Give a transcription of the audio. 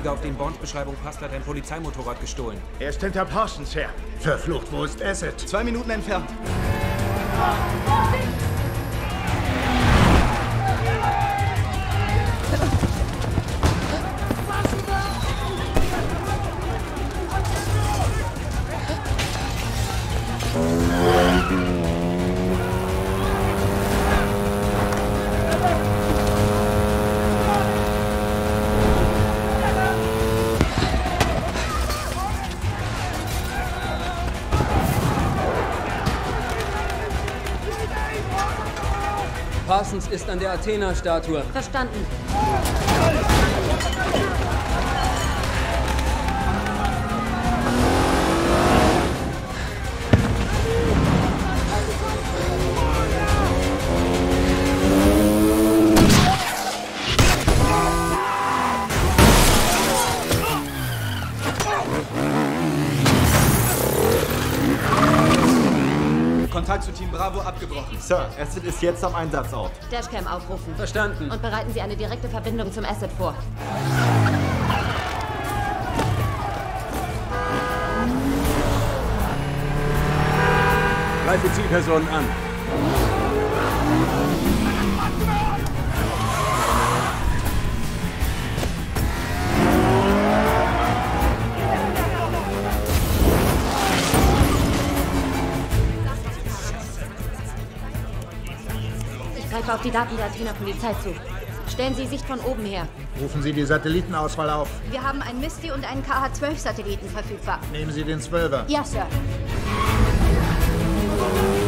Verdächtiger, auf den Bonds-Beschreibung passt, hat ein Polizeimotorrad gestohlen. Er ist hinter Parsons her. Verflucht, wo ist Asset? 2 Minuten entfernt. Parsons ist an der Athena-Statue. Verstanden. Kontakt zu Team Bravo abgebrochen. Sir, Asset ist jetzt am Einsatzort. Dashcam aufrufen. Verstanden. Und bereiten Sie eine direkte Verbindung zum Asset vor. Greife Zielpersonen an. Ich greife auf die Daten der Athener Polizei zu. Stellen Sie Sicht von oben her. Rufen Sie die Satellitenauswahl auf. Wir haben einen Misty und einen KH-12-Satelliten verfügbar. Nehmen Sie den 12er. Ja, Sir.